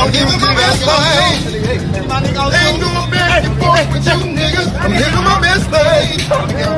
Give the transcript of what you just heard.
I'm living my best life. Ain't no bad for with you niggas. I'm living my best life.